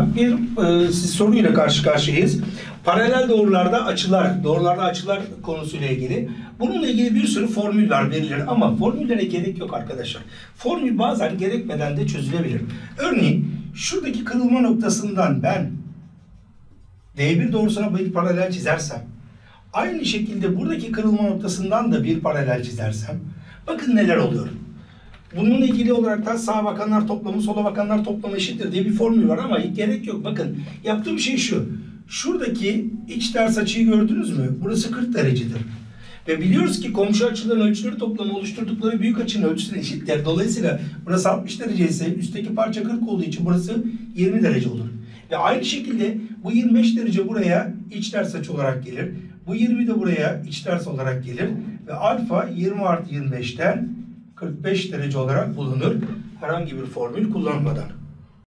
Merhaba, soruyla karşı karşıyayız. Paralel doğrularda açılar konusuyla ilgili. Bununla ilgili bir sürü formüller verilir ama formüllere gerek yok arkadaşlar. Formül bazen gerekmeden de çözülebilir. Örneğin şuradaki kırılma noktasından ben D1 doğrusuna bir paralel çizersem, aynı şekilde buradaki kırılma noktasından da bir paralel çizersem, bakın neler oluyor. Bununla ilgili olarak da sağa bakanlar toplamı, sola bakanlar toplamı eşittir diye bir formül var ama gerek yok. Bakın yaptığım şey şu. Şuradaki iç ters açıyı gördünüz mü? Burası 40 derecedir. Ve biliyoruz ki komşu açıların ölçüleri toplamı oluşturdukları büyük açının ölçüsü eşittir. Dolayısıyla burası 60 derece ise üstteki parça 40 olduğu için burası 20 derece olur. Ve aynı şekilde bu 25 derece buraya iç ters açı olarak gelir. Bu 20 de buraya iç ters olarak gelir. Ve alfa 20 artı 25'ten 45 derece olarak bulunur. Herhangi bir formül kullanmadan.